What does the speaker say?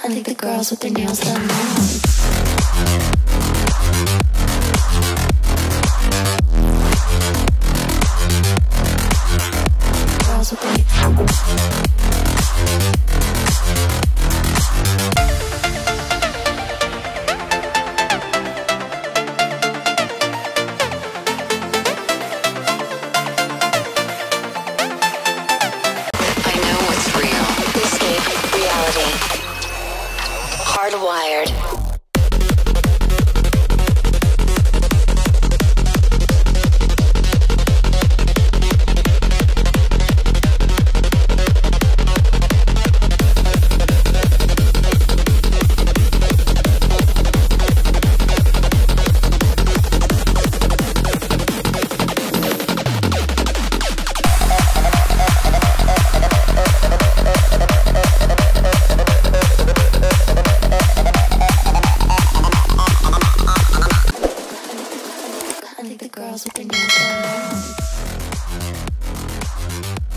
I think the girls with their nails done now. Girls with their Hardwired. I think the girls with their nails done now.